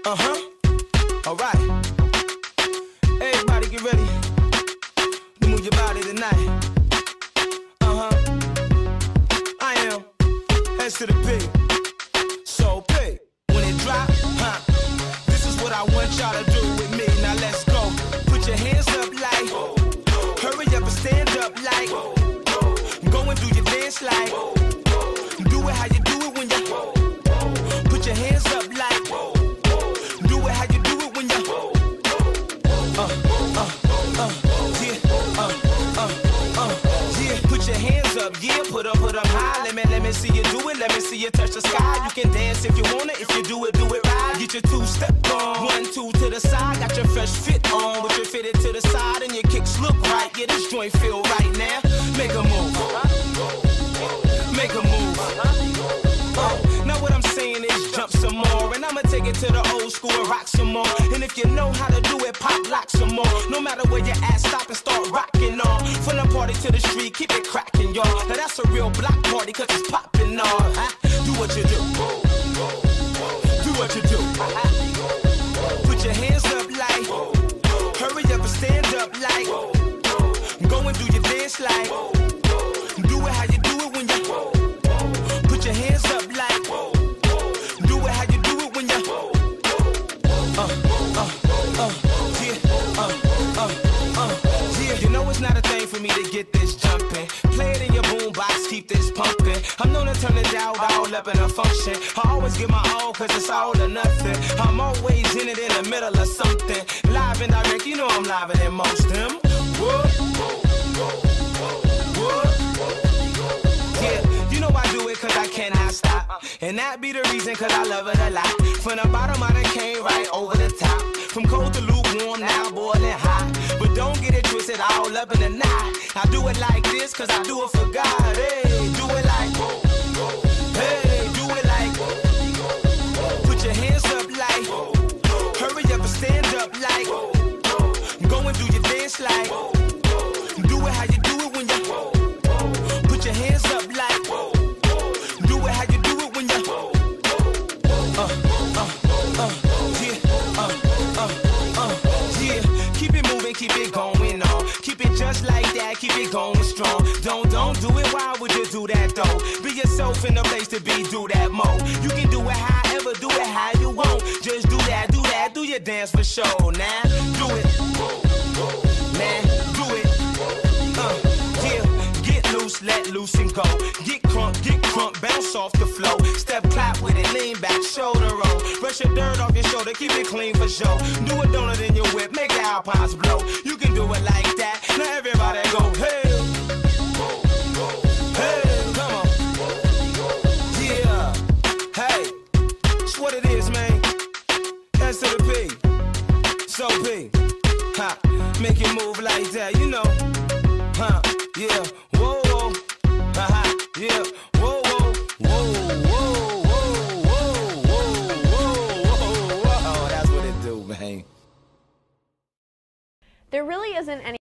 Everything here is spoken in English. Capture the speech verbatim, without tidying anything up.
Uh-huh. All right. Everybody get ready to move your body tonight. Uh-huh. I am S to the P. So P. When it drop, huh? This is what I want y'all to do with me. Now let's go. Put your hands up like. Hurry up and stand up like. Go and do your dance like. Do it how you do it when you. Put your hands up like. Do it how you do it when you. Uh, uh, uh, yeah, uh, uh, uh, yeah. Put your hands up, yeah. Put up, put up high. Let me, let me see you do it. Let me see you touch the sky. You can dance if you wanna. If you do it, do it right. Get your two step on. One, two to the side. Got your fresh fit on. With your fitted to the side and your kicks look right. Yeah, this joint feel right now. Make a move. Make a move. Uh, now what I'm saying is jump some more. And I'ma take it to the old school and rock some more. And if you know how to do it, pop lock some more. No matter where you're at, stop and start rocking on. From the party to the street, keep it cracking, y'all. Now that's a real block party, cause it's popping on. Huh? Do what you do. Do what you do. Put your hands up like. Hurry up and stand up like. Go and do your dance like. Do it how you do it when you. Put your hands up like. Do it how you do it when you. Uh, uh, uh, yeah, uh, uh, uh, yeah. You know it's not a thing for me to get this jumping. Play it in your boombox, keep this pumping. I'm known to turn it down all up in a function. I always give my all cause it's all or nothing. I'm always in it in the middle of something. Live and direct, you know I'm live than most of them. What? Yeah, you know I do it cause I cannot stop. And that be the reason cause I love it a lot. From the bottom I done came right over the top. From cold to lukewarm, now boiling hot. But don't get it twisted all up in the knot. I do it like this cause I do it for God. Hey, do it like. Hey, do it like. Put your hands up like. Hurry up and stand up like. Go and do your dance like. Do it how you do it when you. Put your hands up like. Do it how you do it when you. Uh, uh, uh, yeah, uh, uh, uh, yeah. Keep it moving, keep it going on. Keep it just like that, keep it going strong. Don't, don't do it, why would you do that though? Be yourself in the place to be, do that more. You can do it however, do it how you want. Just do that, do that, do your dance for show. Now, do it. Man, do it. Uh, yeah, get loose, let loose and go. Get crunk, get crunk, bounce off the flow. Step clap with it, lean back, shoulder roll. Brush your dirt off your shoulder, keep it clean for show. Do a donut in your whip, make the alpines blow. You can do it like that, now everybody go, hey. Hey, come on. Yeah, hey, it's what it is, man. S to the P, so P. Ha, make it move like that, you know. Huh, yeah, whoa, whoa, ha-ha, yeah, whoa, whoa, whoa, whoa, whoa, whoa, whoa, whoa, whoa, whoa, that's what it do, man. There really isn't any